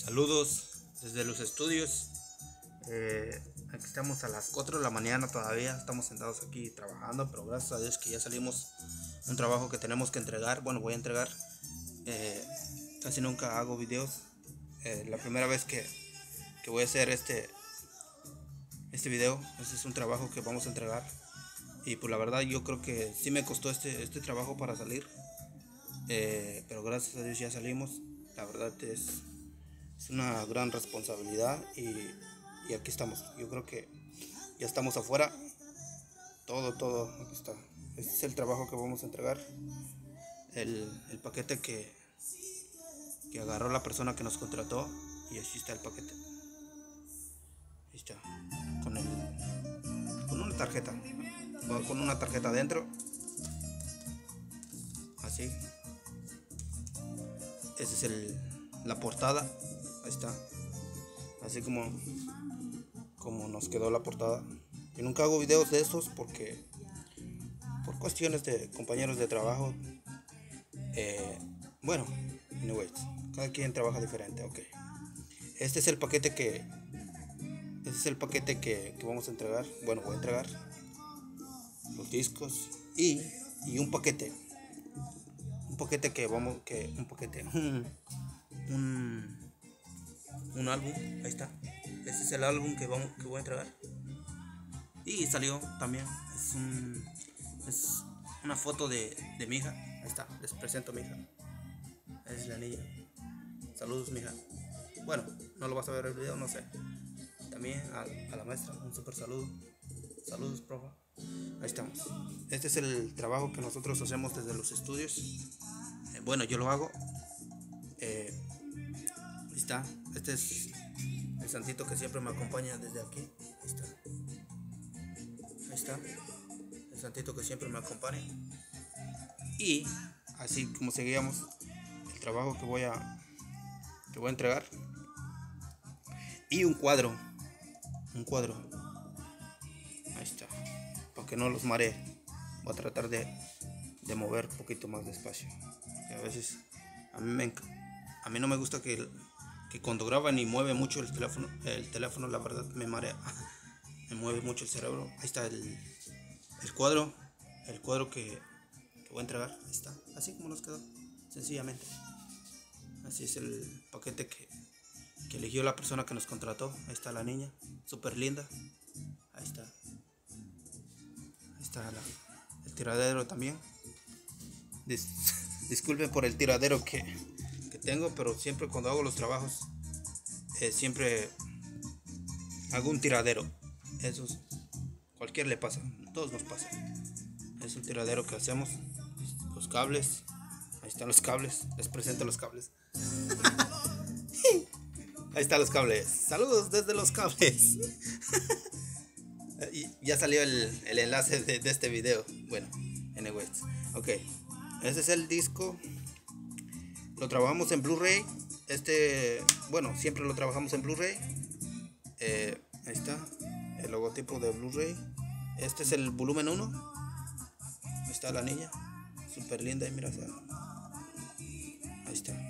Saludos desde los estudios. Aquí estamos a las 4 de la mañana todavía. Estamos sentados aquí trabajando, pero gracias a Dios que ya salimos. Un trabajo que tenemos que entregar. Bueno, voy a entregar. Casi nunca hago videos. La primera vez que voy a hacer este video. Este es un trabajo que vamos a entregar. Y pues la verdad yo creo que sí me costó este trabajo para salir. Pero gracias a Dios ya salimos. La verdad es una gran responsabilidad y aquí estamos. Yo creo que ya estamos afuera. Todo aquí está. Este es el trabajo que vamos a entregar. El paquete que agarró la persona que nos contrató. Y así está el paquete. Ahí está. Con una tarjeta. Con una tarjeta adentro. Así. Esa es la portada. Ahí está. Así como nos quedó la portada. Yo nunca hago videos de estos porque por cuestiones de compañeros de trabajo. Bueno, anyways, cada quien trabaja diferente. Ok. Este es el paquete que vamos a entregar. Bueno, voy a entregar los discos y un paquete. Un álbum. Ahí está. Este es el álbum que voy a entregar. Y salió también. Es una foto de mi hija. Ahí está. Les presento a mi hija. Es la niña. Saludos, mi hija. Bueno, no lo vas a ver el video, no sé. También a la maestra, un super saludo. Saludos, profe. Ahí estamos. Este es el trabajo que nosotros hacemos desde los estudios. Bueno, yo lo hago. Ahí está. Este es el santito que siempre me acompaña desde aquí. Ahí está. Ahí está. El santito que siempre me acompaña. Y así como seguíamos el trabajo que voy a entregar. Y un cuadro. Ahí está. Para que no los maree. Voy a tratar de mover un poquito más despacio. A veces a mí no me gusta que cuando graban y mueve mucho el teléfono la verdad me marea. Me mueve mucho el cerebro. Ahí está el cuadro que voy a entregar. Ahí está, así como nos quedó, sencillamente. Así es el paquete que eligió la persona que nos contrató. Ahí está la niña, súper linda. Ahí está el tiradero también. Disculpen por el tiradero que tengo, pero siempre cuando hago los trabajos siempre hago un tiradero. Eso cualquiera le pasa, todos nos pasa. Es un tiradero que hacemos. Los cables, ahí están los cables. Les presento los cables. Ahí están los cables. Saludos desde los cables. Ya salió el enlace de este video. Bueno, anyways. Ok, ese es el disco. Lo trabajamos en Blu-ray. Bueno, siempre lo trabajamos en Blu-ray. Ahí está el logotipo de Blu-ray. Este es el volumen 1. Ahí está la niña, súper linda. Y mira, ahí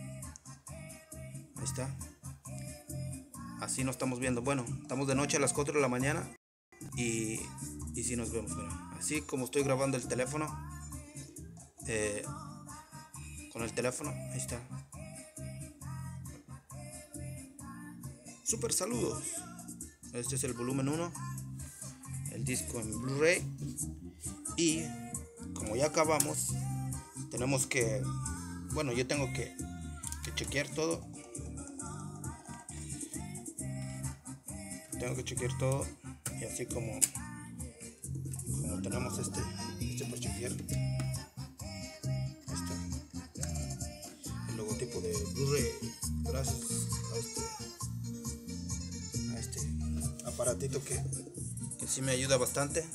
está. Así nos estamos viendo. Bueno, estamos de noche a las 4 de la mañana. Y si nos vemos, mira. Así como estoy grabando el teléfono. Con el teléfono, ahí está. Super saludos. Este es el volumen 1. El disco en Blu-ray. Y como ya acabamos, tenemos que... Bueno, yo tengo que chequear todo. Tengo que chequear todo. Y así como tenemos este por chequear. Ahí está. El logotipo de Blu-ray. Gracias a este aparatito que sí me ayuda bastante.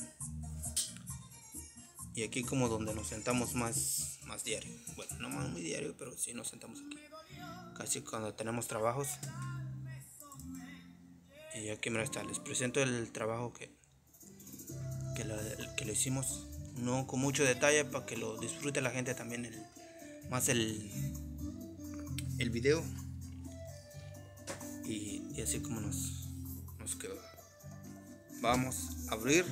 Y aquí como donde nos sentamos más diario. Bueno, no más muy diario, pero sí nos sentamos aquí. Casi cuando tenemos trabajos. Y aquí mira está, les presento el trabajo que lo hicimos. No con mucho detalle para que lo disfrute la gente también más el video. y así como nos quedó. Vamos a abrir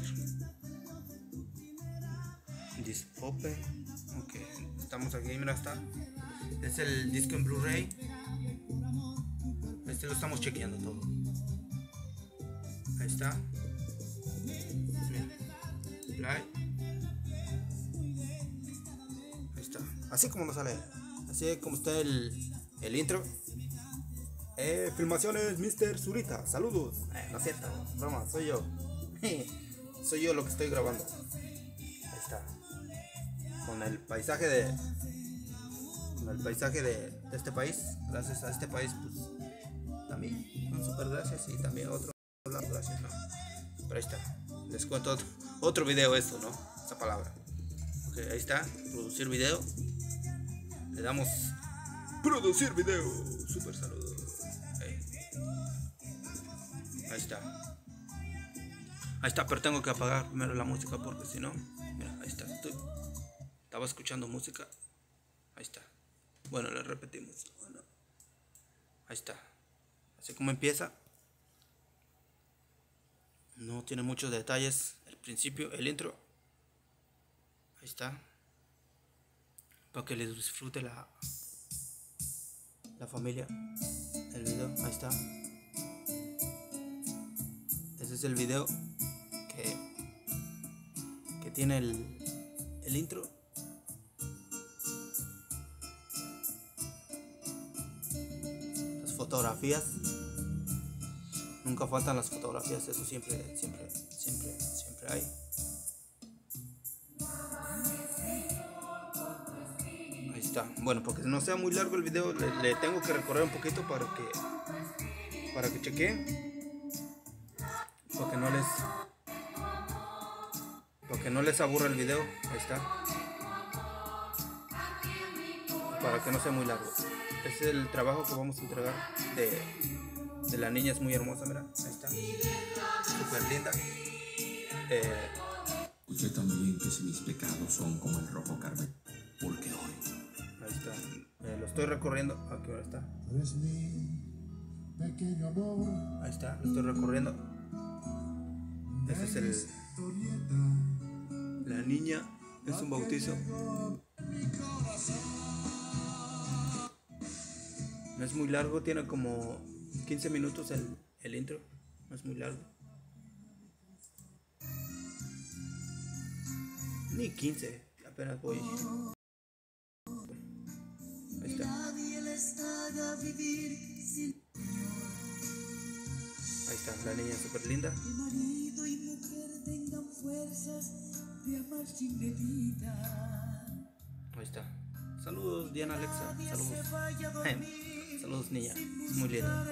this open. Ok, estamos aquí, mira, está. Es el disco en Blu-ray. Este lo estamos chequeando todo. Ahí está. Mira. Play. Ahí está. Así como nos sale. Así como está el intro. Filmaciones Mr. Zurita. Saludos. No es cierto. Broma, soy yo. Soy yo lo que estoy grabando. Ahí está. Con el paisaje de este país. Gracias a este país, pues también super gracias. Y también otro lado, gracias, ¿no? Pero ahí está. Les cuento otro video esto, ¿no? Esa palabra. Ok, ahí está. Producir video. Le damos producir video. Super saludos. Ahí está. Ahí está, pero tengo que apagar primero la música porque si no, mira, ahí está. Estaba escuchando música. Ahí está. Bueno, le repetimos. Bueno, ahí está. Así como empieza. No tiene muchos detalles. El principio, el intro. Ahí está. Para que les disfrute la familia. El video, ahí está. Ese es el video que tiene el intro. Las fotografías. Nunca faltan las fotografías, eso siempre hay. Ahí está. Bueno, porque no sea muy largo el video, le tengo que recorrer un poquito para que chequeen. Porque no les aburra el video. Ahí está. Para que no sea muy largo. Es el trabajo que vamos a entregar de la niña. Es muy hermosa, mira. Ahí está. Súper linda. Escuché también que si mis pecados son como el rojo carmen, porque hoy. Ahí está. Lo estoy recorriendo. Aquí ahora está. Ahí está. Lo estoy recorriendo. Ese es la niña. Es un bautizo. No es muy largo. Tiene como 15 minutos el intro. No es muy largo. Ni 15. Apenas voy. Ahí está. Ahí está, la niña súper linda. Ahí está. Saludos, Diana Alexa. Saludos. Saludos, niña. Es muy linda.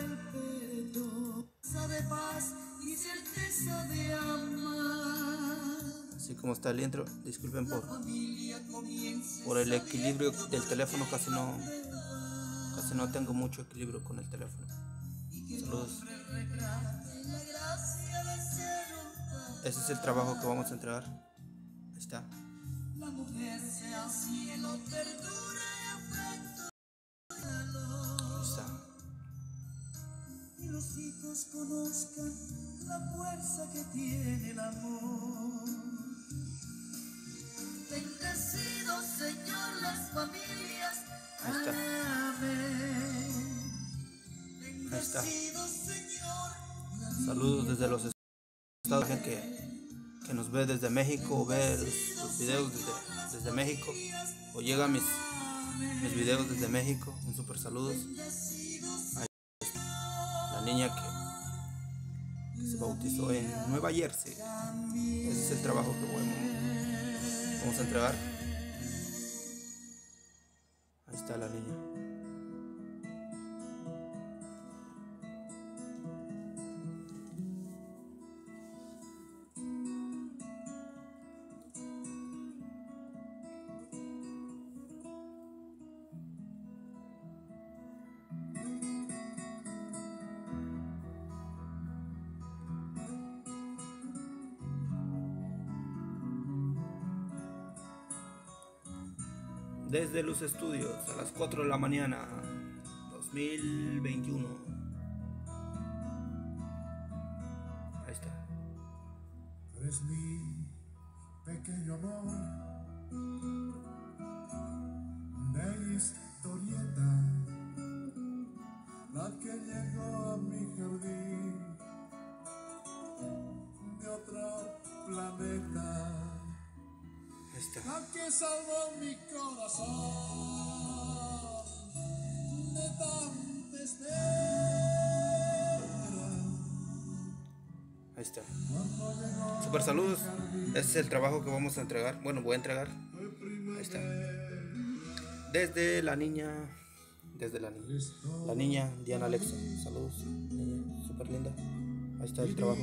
Así como está el intro. Disculpen por el equilibrio del teléfono. Casi no tengo mucho equilibrio con el teléfono. Saludos. Ese es el trabajo que vamos a entregar. Ahí está. Ahí está. Y los hijos conozcan la fuerza que tiene el amor. Bendecido, Señor, las familias. Ahí está. Ahí está. Saludos desde los Estados Unidos, que nos ve desde México, o ve los videos desde México, o llega mis videos desde México. Un super saludos. Ahí está. La niña que se bautizó en Nueva Jersey. Ese es el trabajo que vamos a entregar. Ahí está la niña. Desde los estudios a las 4 de la mañana 2021. amor de historieta, la que llegó a mi jardín de otro planeta, la que salvó mi corazón de tanta espera. Ahí está. Super saludos. Este es el trabajo que vamos a entregar. Bueno, voy a entregar. Ahí está. Desde la niña. La niña Diana Alexa. Saludos. Niña, súper linda. Ahí está el trabajo.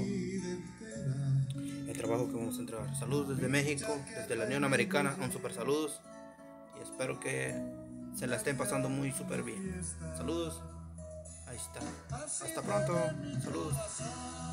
El trabajo que vamos a entregar. Saludos desde México, desde la Unión Americana. Un super saludos. Y espero que se la estén pasando muy súper bien. Saludos. Ahí está. Hasta pronto. Saludos.